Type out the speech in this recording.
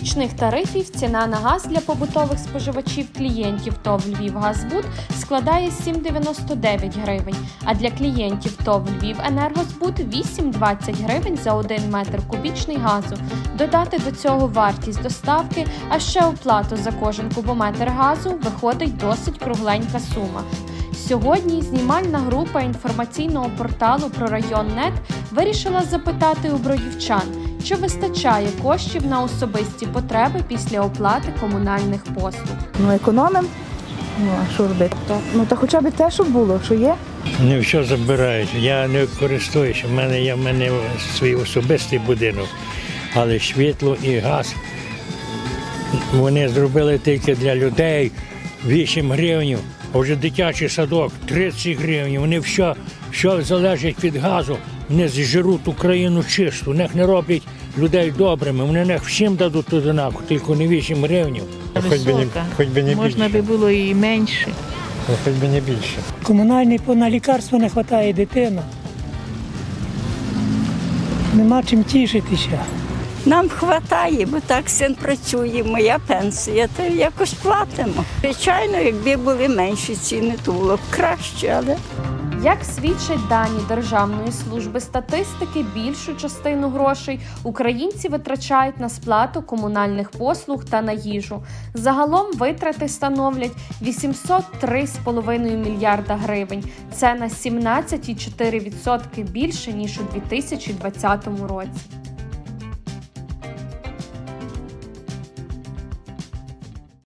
річних тарифів ціна на газ для побутових споживачів-клієнтів ТОВ «Львівгазбуд» складає 7,99 гривень, а для клієнтів ТОВ «Львівенергозбуд» – 8,20 гривень за 1 метр кубічний газу. Додати до цього вартість доставки, а ще оплату за кожен кубометр газу – виходить досить кругленька сума. Сьогодні знімальна група інформаційного порталу «Прорайон.нет» вирішила запитати у бродівчан, чи вистачає коштів на особисті потреби після оплати комунальних послуг. Економимо. А що робити? Та хоча б те, що було, що є. Не все забирають. Я не користуюся. В мене свій особистий будинок. Але світло і газ вони зробили тільки для людей 8 гривень. А вже дитячий садок 30 гривень. Вони все залежить від газу. Вони зжируть Україну чисту. Них не роблять людей добрими. Вони них всім дадуть однаково, тільки не 8 гривень. Хоч би не можна би було і менше. Хоч би не більше. Комунальний на лікарство не вистачає дитина. Нема чим тішитися. Нам вистачає, бо так син працює, моя пенсія, то якось платимо. Звичайно, якби були менші ціни, то було б краще, але... Як свідчать дані Державної служби статистики, більшу частину грошей українці витрачають на сплату комунальних послуг та на їжу. Загалом витрати становлять 803,5 мільярда гривень. Це на 17,4% більше, ніж у 2020 році.